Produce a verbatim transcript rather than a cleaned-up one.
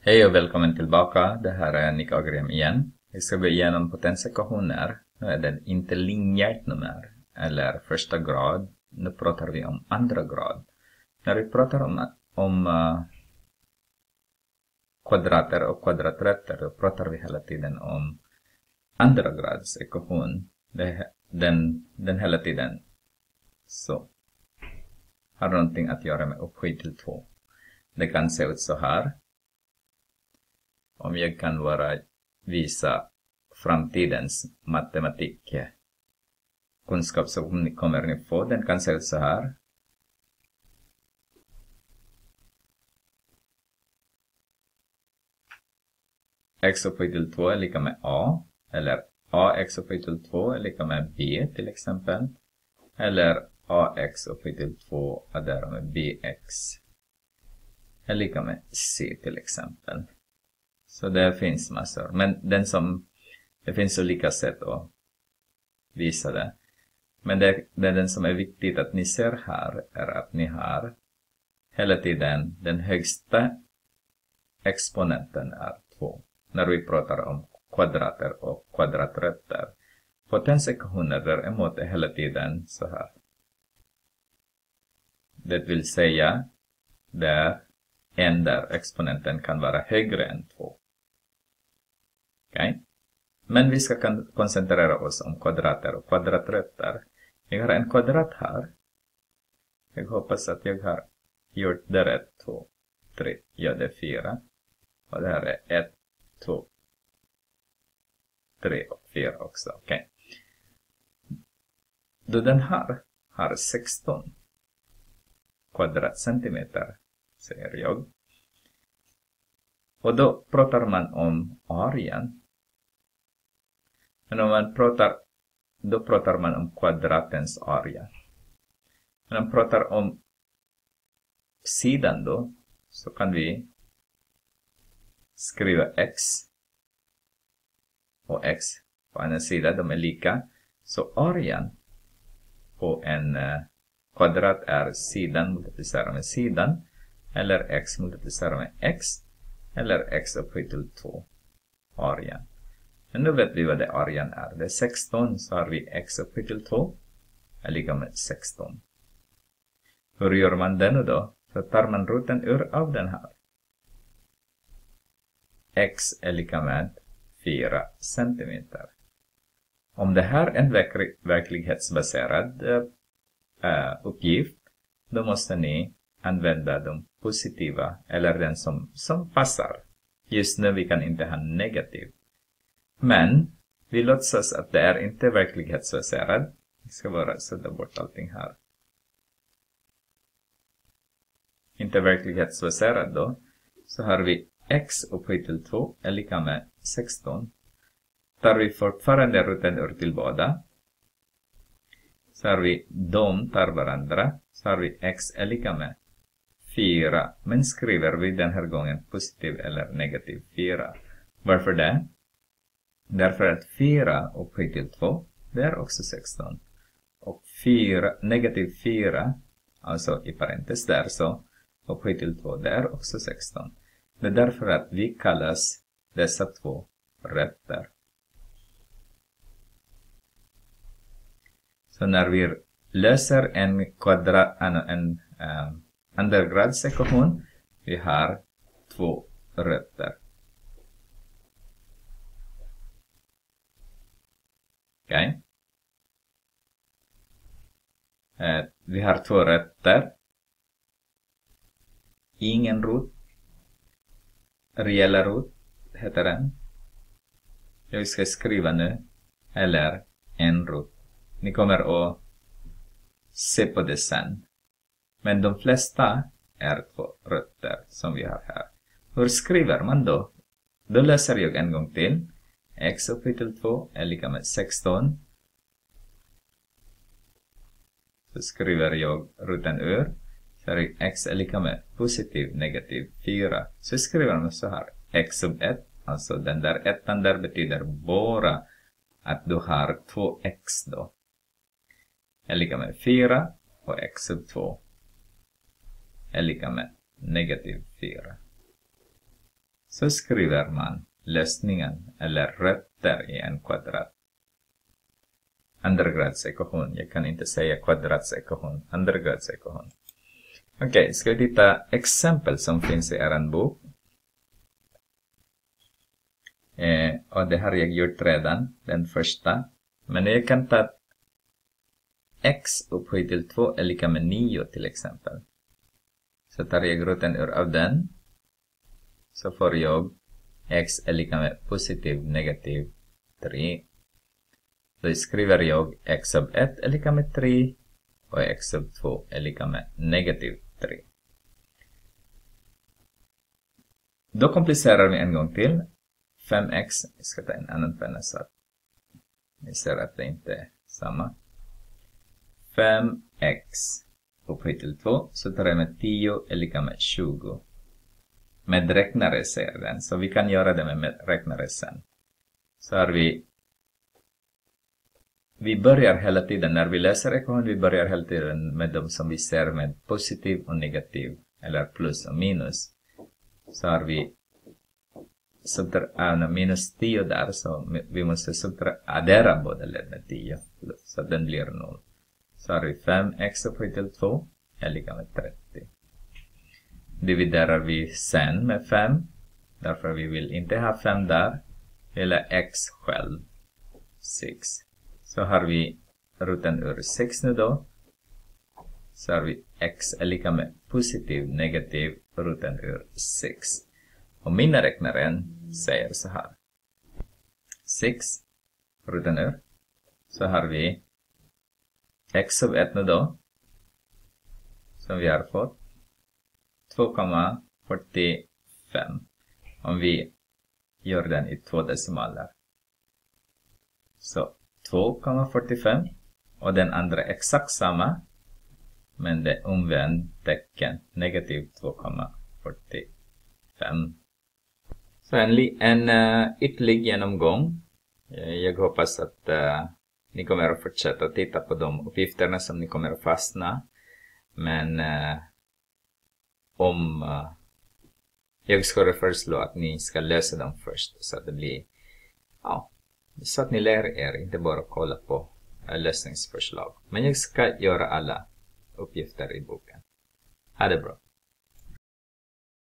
Hej och välkommen tillbaka. Det här är Nick Agrim igen. Vi ska gå igenom potensekvationer. Nu är det inte linjärt nummer eller första grad. Nu pratar vi om andra grad. När vi pratar om, om uh, kvadrater och kvadraträtter, då pratar vi hela tiden om andra grads ekvation. Det, den, den hela tiden så har någonting att göra med upphöjt till två. Det kan se ut så här. Om jag kan bara visa framtidens matematik kunskap som ni kommer ni få, den kan se ut så här. X upphöjt till två är lika med A, eller ax upphöjt till två är lika med B till exempel. Eller ax upphöjt till två är där med bx är lika med C till exempel. Så det finns massor. Men den som, det finns olika sätt att visa det. Men det, det är den som är viktigt att ni ser här är att ni har hela tiden den högsta exponenten är två. När vi pratar om kvadrater och kvadraträtter. Potensekvationer däremot är hela tiden så här. Det vill säga där en där exponenten kan vara högre än två. Okay. Men vi ska koncentrera oss om kvadrater och kvadraträtter. Jag har en kvadrat här. Jag hoppas att jag har gjort det rätt. två, tre, ja det är fyra. Och det här är ett, två, tre och fyra också. Okay. Då den här har sexton kvadratcentimeter, säger jag. Och då pratar man om arean. Men om man pratar, då pratar man om kvadratens area. Men om man pratar om sidan då, så kan vi skriva x och x på en sida, de är lika. Så arean på en uh, kvadrat är sidan multiplicerat med sidan, eller x multiplicerat med x, eller x upphöjt till två, arean. Men nu vet vi vad det arean är. Det är sexton, så har vi x upphöjt till två, är lika med sexton. Hur gör man det nu då? Så tar man roten ur av den här. X är lika med fyra centimeter. Om det här är en verk verklighetsbaserad uh, uppgift, då måste ni använda de positiva eller den som, som passar. Just nu vi kan inte ha negativ. Men vi låtsas att det är inte verklighetsbaserad. Vi ska bara sätta bort allting här. Inte verklighetsbaserad då. Så har vi x upphöjt till två är lika med sexton. Tar vi fortfarande roten ur till båda. Så har vi de tar varandra. Så har vi x är lika med fyra. Men skriver vi den här gången positiv eller negativ fyra. Varför det? Därför att fyra upphöjt till två, det är också sexton. Och fyra, negativ fyra, alltså i parentes där så, upphöjt till två, det är också sexton. Det är därför att vi kallas dessa två rätter. Så när vi löser en kvadrat, en, en um, andra-gradsekvation, vi har två rätter. Okej. Okay. Eh, vi har två rätter. Ingen rot. Reella rot heter den. Jag ska skriva nu. Eller en rot. Ni kommer att se på det sen. Men de flesta är två rötter som vi har här. Hur skriver man då? Då läser jag en gång till. X upphöjt till två är lika med sexton. Så skriver jag roten ur. Så är x är lika med positiv, negativ fyra. Så skriver man så här. X sub ett. Alltså den där ettan där betyder bara att du har två x då. Är lika med fyra. Och x sub två är lika med negativ fyra. så skriver man lösningen eller rötter i en kvadrat. Andragradsekvation. Jag kan inte säga kvadratsekvation. Andragradsekvation. Okej, okay, ska vi titta exempel som finns i er bok. Eh, och det har jag gjort redan, den första. Men jag kan ta x upphöjt till två är lika med nio till exempel. Så tar jag roten ur av den. Så får jag x är lika med positiv negativ tre. Då skriver jag x av ett är lika med tre och x av två är lika med negativ tre. Då komplicerar vi en gång till. fem x, jag ska ta en annan penna så att ni ser att det inte är samma. fem x upphöjt till två, så tar jag med tio är lika med tjugo. Med räknare säger den, så vi kan göra det med räknare sen. Så har vi Vi börjar hela tiden, när vi läser ekvation, vi börjar hela tiden med de som vi ser med positiv och negativ, eller plus och minus. Så har vi subtra- minus tio där, så vi måste subtra- addera båda led med tio, så att den blir noll. Så har vi fem x upphöjt till två är lika med trettio. Dividerar vi sen med fem, därför vi vill inte ha fem där, eller x själv, sex. Så har vi roten ur sex nu då. Så har vi x är lika med positiv, negativ, roten ur sex. Och mina räknaren säger så här. sex, roten ur. Så har vi x av ett nu då. Som vi har fått. två komma fyrtiofem. Om vi gör den i två decimaler. Så två komma fyrtiofem och den andra exakt samma, men det omvänd tecken, negativ två komma fyrtiofem. Så en, en uh, ytterlig genomgång. Jag hoppas att uh, ni kommer att fortsätta titta på de uppgifterna som ni kommer att fastna. Men uh, om uh, jag skulle föreslå att ni ska lösa dem först, så att det blir ja, så att ni lär er, inte bara kolla på uh, lösningsförslag. Men jag ska göra alla uppgifter i boken. Ha det bra.